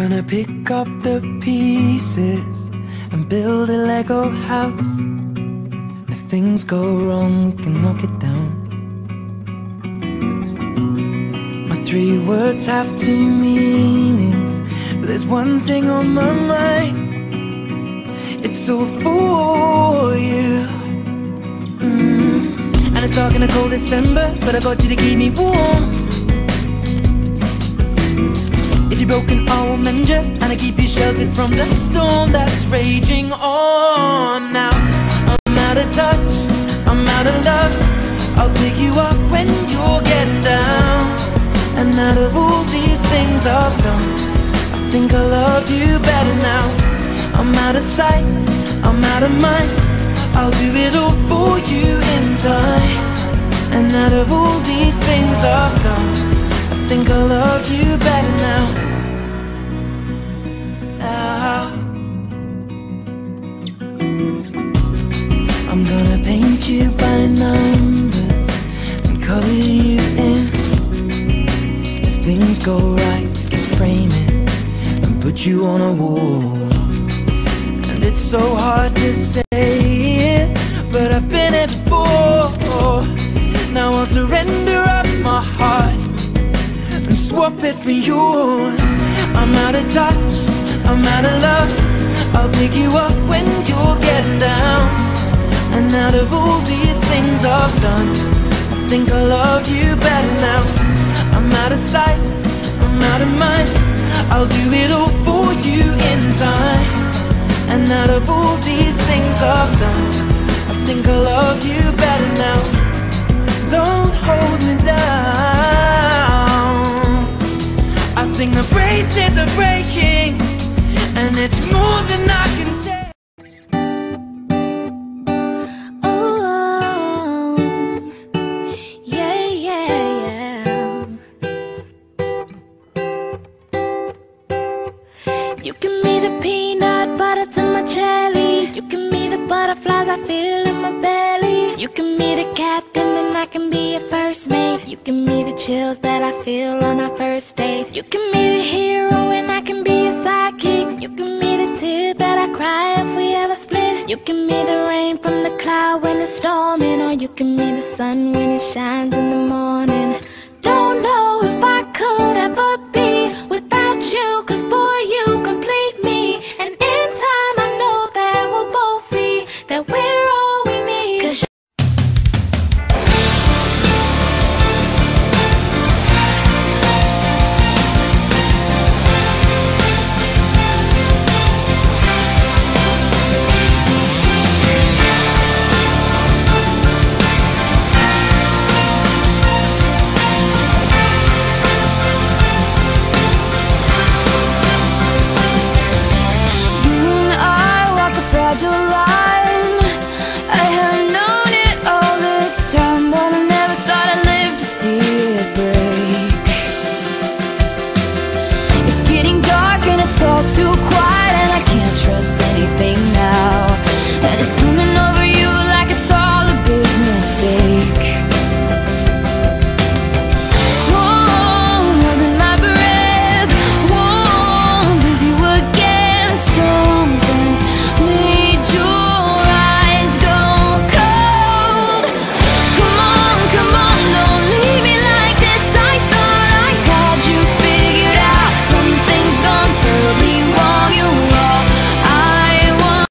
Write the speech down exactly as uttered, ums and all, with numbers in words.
gonna pick up the pieces and build a Lego house. If things go wrong, we can knock it down. My three words have two meanings, but there's one thing on my mind. It's all for you. mm. And it's dark in a cold December, but I got you to keep me warm. If you're broken, I will mend you, and I keep you sheltered from the storm that's raging on. Now I'm out of touch, I'm out of love. I'll pick you up when you're getting down. And out of all these things I've done, I think I love you better now. I'm out of sight, I'm out of mind. I'll do it all for you in time. And out of all these things I've done, I think I love you better now. Now I'm gonna paint you by numbers and color you in. If things go right, we can frame it and put you on a wall. And it's so hard to say it, but I've been it before. Now I'll surrender up my heart and swap it for yours. I'm out of touch, I'm out of love. I'll pick you up when you're getting down. And out of all these things I've done, I think I love you better now. I'm out of sight, I'm out of mind. I'll do it all for you in time. And out of all these things I've done, I think I love you better now. Don't hold me down. I think the braces are breaking, and it's more than I can take. Oh, yeah, yeah, yeah. You give me the peanut butter to my jelly. You give me the butterflies I feel in my belly. You give me the captain and I can be a first mate. You give me the chills that I feel on our first date. You give me the hero and I can be a sidekick. You give me the tear that I cry if we ever split. You give me the rain from the cloud when it's storming, or you give me the sun when it shines in the morning. Don't know if I could ever be without you.